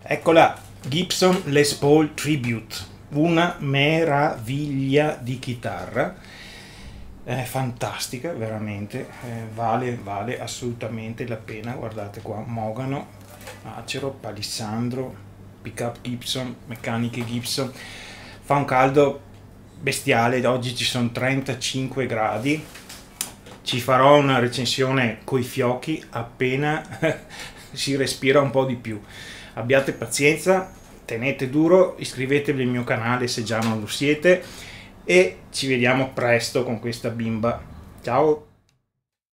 Eccola, Gibson Les Paul Tribute, una meraviglia di chitarra, fantastica veramente, vale assolutamente la pena. Guardate qua, mogano, acero, palissandro, pickup Gibson, meccaniche Gibson, fa un caldo bestiale, oggi ci sono 35 gradi, ci farò una recensione coi fiocchi appena si respira un po' di più. Abbiate pazienza, tenete duro, iscrivetevi al mio canale se già non lo siete e ci vediamo presto con questa bimba. Ciao!